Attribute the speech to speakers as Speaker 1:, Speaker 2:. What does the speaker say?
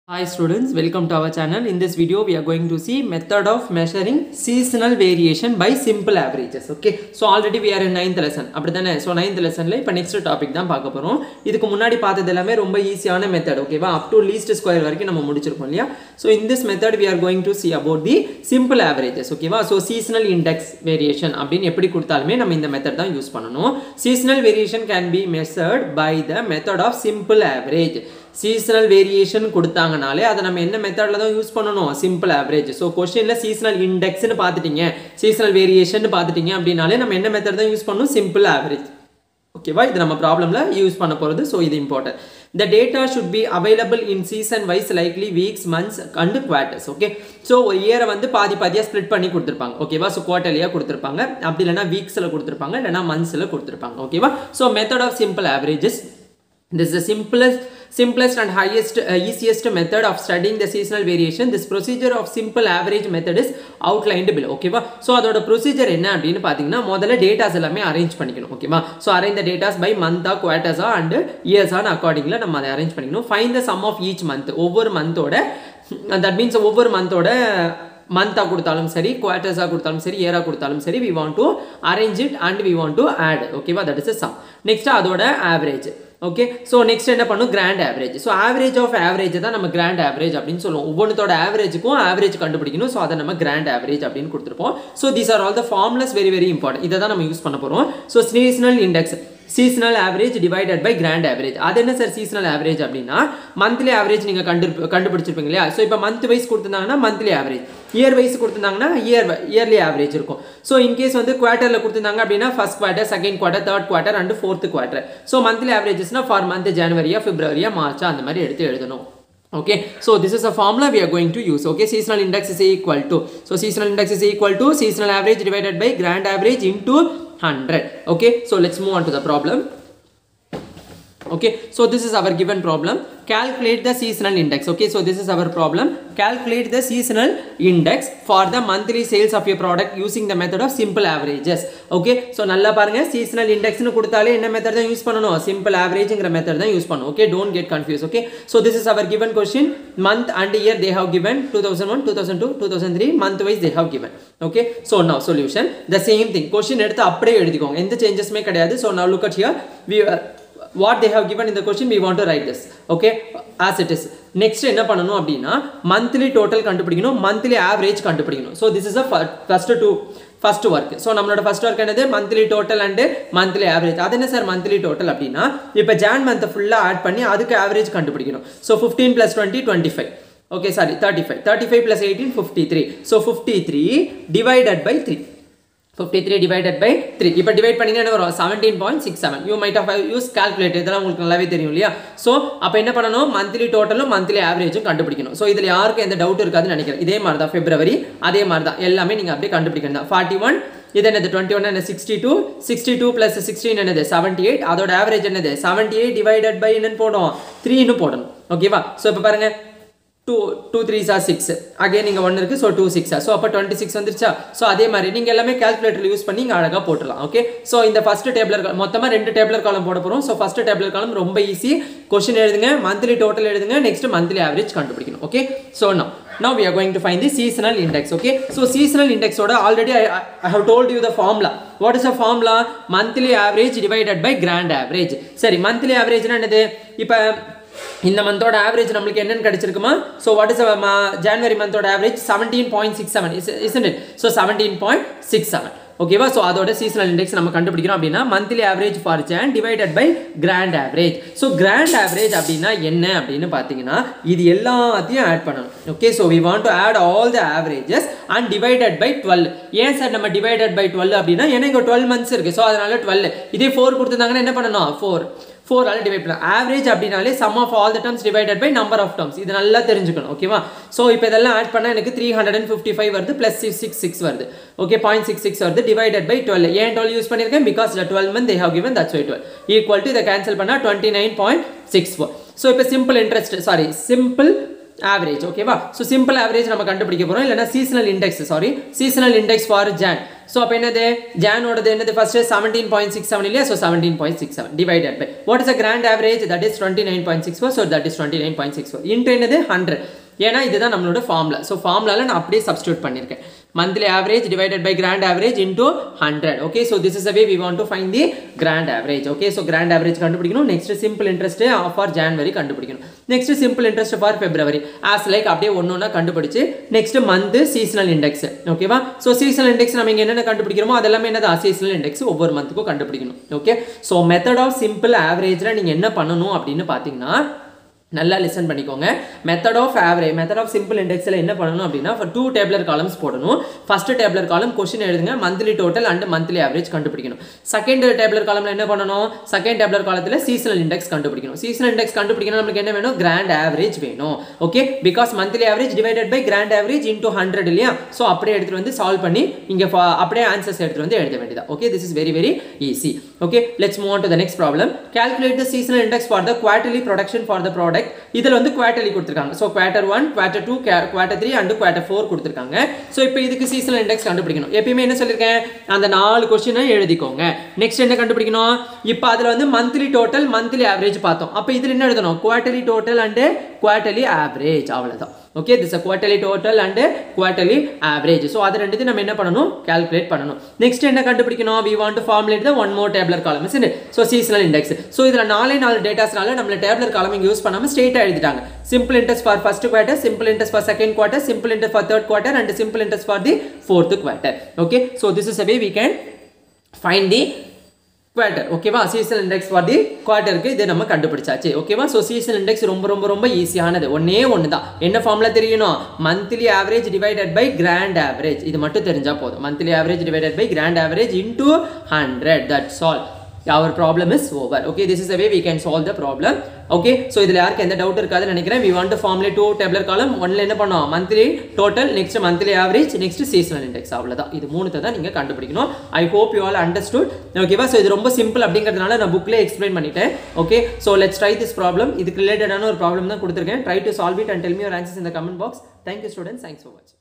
Speaker 1: Hi students, welcome to our channel. In this video we are going to see method of measuring seasonal variation by simple averages. Okay, so already we are in 9th lesson. அப்படிதானே? So 9th lesson ல இப்ப next topic தான் பார்க்க போறோம். இதுக்கு முன்னாடி பார்த்தது எல்லாமே ரொம்ப ஈஸியான மெத்தட். ஓகேவா? up to least square வரைக்கும் நம்ம முடிச்சிருக்கோம் இல்லையா? So in this method we are going to see about the simple averages. ஓகேவா? So seasonal index variation அப்படினு எப்படி கொடுத்தாலுமே நம்ம இந்த மெத்தட் தான் யூஸ் பண்ணனும். Seasonal variation can be measured by the method of simple average. Seasonal variation கொடுத்தாங்கனாலே அதை நம்ம என்ன மெத்தட்ல தான் யூஸ் பண்ணனும்? Simple average. சோ क्वेश्चनல seasonal index னு பாத்துட்டீங்க, seasonal variation னு பாத்துட்டீங்க அப்படினாலே நம்ம என்ன மெத்தட் தான் யூஸ் பண்ணனும்? Simple average. ஓகேவா? இது நம்ம ப்ராப்ளம்ல யூஸ் பண்ண போறது. சோ இது important. The data should be available in season wise likely weeks, months and quarters. Okay, so ஒரு இயரை வந்து பாதி பாதியா ஸ்ப்ளிட் பண்ணி கொடுத்திருப்பாங்க. ஓகேவா? சோ குவார்ட்டர்லியா கொடுத்திருப்பாங்க, அப்படி இல்லனா வீக்ஸ்ல கொடுத்திருப்பாங்க, இல்லனா மந்த்ஸ்ல கொடுத்திருப்பாங்க. ஓகேவா? So method of simple averages, this is the simplest and easiest method of studying the seasonal variation. This procedure of simple average method is outlined below. Okay va? So அதோட procedure என்ன அப்படினு பாத்தீங்கன்னா முதல்ல டேட்டாஸ் எல்லாமே arrange பண்ணிக்கணும். ஓகேவா? So arrange the data by month, quarters and years on accordingly நம்ம அதை அரேஞ்ச் பண்ணிக்கணும். Find the sum of each month. ஒவ்வொரு மந்தோட, that means ஒவ்வொரு மந்தோட மந்தா கொடுத்தாலும் சரி, குவார்ட்டர்ஸா கொடுத்தாலும் சரி, இயரா கொடுத்தாலும் சரி, we want to arrange it and we want to add. ஓகேவா? that is a sum. next அதோட average. ஓகே, சோ நெக்ஸ்ட் என்ன பண்ணும்? Grand average. So average of average தான் நம்ம கிராண்ட் ஆவரேஜ் அப்படினு சொல்லுவோம். ஒவ்வொருத்தோட ஆவரேஜ்க்கும் ஆவரேஜ் கண்டுபிடிக்கணும். சோ அத நம்ம கிராண்ட் ஆவரேஜ் அப்படினு கொடுத்திருப்போம். So these are all the formulas, very very important. இத தான் நம்ம யூஸ் பண்ண போறோம். So seasonal index, seasonal average divided by grand average. அது என்ன சார் seasonal average அப்படினா monthly average நீங்க கண்டுபிடிச்சிருப்பீங்க இல்லையா? சோ இப்போ month wise கொடுத்திருந்தாங்கன்னா monthly average, year wise கொடுத்திருந்தாங்கன்னா yearly average இருக்கும். சோ in case வந்து குவார்ட்டர்ல கொடுத்திருந்தாங்க அப்படினா first quarter, second quarter, third quarter and fourth quarter. So monthly averagesனா for month January, February, March அந்த மாதிரி எடுத்து எழுதணும். Okay, so this is a formula we are going to use. Okay, seasonal index is equal to, so seasonal index is equal to seasonal average divided by grand average into 100. Okay, so let's move on to the problem. Okay, so this is our given problem. Calculate the seasonal index. Okay, so this is our problem. Calculate the seasonal index for the monthly sales of your product using the method of simple averages. Okay, so நல்லா பாருங்க, seasonal index னு கொடுத்தாலே என்ன method தான் use பண்ணனும்? simple average-ங்கற method தான் use பண்ணனும். Okay, don't get confused. Okay, so this is our given question. Month and year they have given 2001, 2002, 2003 month wise they have given. Okay, so now solution the same thing. Question எடுத்து அப்படியே எழுதிக்கோங்க, எந்த சேஞ்சஸ்மே கிடையாது. So now look at here, we what they have given in the question, we want to write this. Okay, as it is. next என்ன பண்ணனும் அப்படினா monthly total கண்டுபிடிக்கணும், monthly average கண்டுபிடிக்கணும். So this is a first work. So நம்மளோட first work என்னது? monthly total and monthly average. அது என்ன sir monthly total அப்படினா இப்போ Jan month ஃபுல்லா ஆட் பண்ணி அதுக்கு average கண்டுபிடிக்கணும். So 15 plus 20 25. Okay, sorry, 35 plus 18 53. So 53 divided by 3. 53 divided by 3. இப்போ டிவைட் பண்ணீங்கன்னா என்ன வரும்? 17.67. You might have used calculator. இதெல்லாம் உங்களுக்கு நல்லாவே தெரியும் இல்லையா? சோ அப்ப என்ன பண்ணனும்? மந்த்லி டோட்டலும் மந்த்லி ஆவரேஜும் கண்டுபிடிக்கணும். சோ இதுல யாருக்கும் எந்த டவுட் இருக்காதுன்னு நினைக்கிறேன். இதே மாதிரி தான் February, அதே மாதிரி தான் எல்லாமே நீங்க அப்படியே கண்டுபிடிக்கணும். 41 இது என்னது? 21 என்ன? 62. 62 plus 16 என்னது? 78. அதோட ஆவரேஜ் என்னது? 78 divided by என்னன்னு போடணும்? 3 னு போடணும். ஓகேவா? சோ இப்போ பாருங்க, 2 3s are 6. again இங்க 1 இருக்கு. so 2 6. so அப்ப 26 வந்துருச்சா? so அதே மாதிரி நீங்க எல்லாமே கால்குலேட்டர்ல யூஸ் பண்ணி இங்க அழகா போட்டுறலாம். ஓகே, so இந்த ஃபர்ஸ்ட் டேபிளர் மொத்தமா ரெண்டு டேபிளர் காலம் போட போறோம். so ஃபர்ஸ்ட் டேபிளர் காலம் ரொம்ப ஈஸி. क्वेश्चन எழுதுங்க, மந்த்லி டோட்டல் எழுதுங்க, நெக்ஸ்ட் மந்த்லி ஆவரேஜ் கண்டுபிடிக்கணும். Okay, so now we are going to find the seasonal index. Okay, so seasonal index oda already I have told you the formula. What is the formula? Monthly average divided by grand average. சரி, monthly average னா என்னது? இப்போ இந்த மந்தோட average நமக்கு என்னன்னு கிடைச்சிருக்குமா? so what is January மந்தோட average? 17.67, isn't it? so 17.67. ஓகேவா? சோ அதோட சீசனல் இண்டெக்ஸ் நம்ம கண்டுபிடிக்கிறோம் அப்படினா monthly average for Jan divided by grand average. so grand average அப்படினா என்ன அப்படினு பாத்தீங்கன்னா இது எல்லாத்தையும் ஆட் பண்ணனும். okay, so we want to add all the averages and divided by 12. ஏன் சார் நம்ம divided by 12 அப்படினா ஏன்னா இங்க 12 months இருக்கு. சோ அதனால 12. இதே 4 கொடுத்திருந்தாங்கன்னா என்ன பண்ணனும்? 4 ஆல டிவைட் பண்ணலாம். ஆவரேஜ் அப்படினாலே sum of all the terms divided by number of terms. இது நல்லா தெரிஞ்சுக்கணும். ஓகேவா? சோ இப்போ இதெல்லாம் ஆட் பண்ணா எனக்கு 355 வருது plus 66 வருது. ஓகே, 0.66 வருது divided by 12. ஏன் 12 யூஸ் பண்ணிருக்கேன்? because the 12 month they have given, that's why 12 equal to இத கேன்சல் பண்ணா 29.64. சோ இப்போ simple ஆவரேஜ் ஓகேவா ஸோ சிம்பிள் ஆவரேஜ் நம்ம கண்டுபிடிக்க போகிறோம் இல்லைனா seasonal index seasonal index for Jan so அப்போ என்னது ஜானோடது என்னது ஃபர்ஸ்ட் 17.67 இல்லையா so 17.67 divided by what is a grand average that is 29.64 so that is 29.64 into என்னது 100 ஏன்னா இதுதான் நம்மளோட ஃபார்முலா ஸோ ஃபார்முலாவில் நான் அப்படியே சப்ஸ்டியூட் பண்ணியிருக்கேன் monthly average divided by grand average into 100 okay so this is the way we want to find the grand average okay so grand average கண்டுபிடிக்கணும் next simple interest for January கண்டுபிடிக்கணும் next simple interest for February as like அப்படியே ஒண்ணொண்ணா கண்டுபிடிச்சு next month seasonal index ஓகேவா so seasonal index நம்ம இங்க என்னென்ன கண்டுபிடிக்கிறோமோ அதெல்லாம் என்னது seasonal index ஒவ்வொரு மந்த்க்கும் கண்டுபிடிக்கணும் okay so method of simple averageல நீங்க என்ன பண்ணனும் அப்படினு பாத்தீங்கன்னா நல்லா லிசன் பண்ணிக்கோங்க method of average method of simple இண்டெக்ஸ்ல என்ன பண்ணனும் அப்படினா for 2 டேபிளர் காலம்ஸ் போடணும் ஃபர்ஸ்ட் டேபிளர் காலம் क्वेश्चन எழுதுங்க monthly total and monthly average கண்டுபிடிக்கணும் செகண்ட் டேபிளர் காலம்ல என்ன பண்ணனும் செகண்ட் டேபிளர் காலத்துல சீசனல் இண்டெக்ஸ் கண்டுபிடிக்கணும் சீசனல் இண்டெக்ஸ் கண்டுபிடிக்கணும் நமக்கு என்ன வேணும் கிராண்ட் ஆவரேஜ் வேணும் okay because monthly average divided by grand average into 100 இல்லையா சோ அப்படியே எடுத்து வந்து சால்வ் பண்ணி இங்க அப்படியே ஆன்சர்ஸ் எடுத்து வந்து எழுத வேண்டியதா okay this is very very easy okay let's move on to the next problem calculate the seasonal index for the quarterly production for the product இதுல வந்து குவார்ட்டர்லி கொடுத்திருக்காங்க so quarter 1 quarter 2 quarter 3 and quarter 4 கொடுத்திருக்காங்க so இப்போ இதுக்கு seasonal index கண்டுபிடிக்கணும் எப்பவுமே என்ன சொல்லிருக்கேன் அந்த 4 क्वेश्चन எழுதிக்கோங்க நெக்ஸ்ட் என்ன கண்டுபிடிக்கணும் இப்போ அதுல வந்து மந்த்லி டோட்டல் மந்த்லி ஆவரேஜ் பார்த்தோம் அப்ப இதுல என்ன எழுதணும் quarterly total and quarterly average அவ்வளவுதான் okay this is a quarterly total and quarterly average so அது ரெண்டுத்தையும் நம்ம என்ன பண்ணனும் கால்குலேட் பண்ணனும் next என்ன கண்டுபிடிக்கணும் we want to formulate the one more tabular column isn't it so seasonal index so இதுல 4 டேட்டாஸ்னால நம்ம tabular column இங்க யூஸ் பண்ணாம ஸ்ட்ரைட்டா எழுதிட்டாங்க simple interest for first quarter simple interest for second quarter simple interest for third quarter and simple interest for the fourth quarter okay so this is a way we can find the quarter ஓகேவா seasonal index for the quarter க்கு இது நம்ம கண்டுபிடிச்சாச்சு ஓகேவா so seasonal index ரொம்ப ஈஸியானது ஒண்ணே தான் என்ன ஃபார்முலா தெரியணும் monthly average divided by grand average இது மட்டும் தெரிஞ்சா போதும் monthly average divided by grand average into 100 that's all our problem is over okay this is the way we can solve the problem okay so இதுல யாருக்கு எந்த doubt இருக்காதுன்னு நினைக்கிறேன் we want to formulate two tabular column ஒன்ல என்ன பண்ணோம் monthly total next monthly average next seasonal index அவ்வளவுதான் இது மூணுத்தை தான் நீங்க கண்டுபிடிக்கணும் I hope you all understood ஓகேவா so இது ரொம்ப சிம்பிள் அப்படிங்கிறதுனால நான் bookல explain பண்ணிட்டேன் okay so let's try this problem இதுக்கு ரிலேட்டடான ஒரு problem தான் கொடுத்திருக்கேன் try to solve it and tell me your answers in the comment box thank you students thanks for watching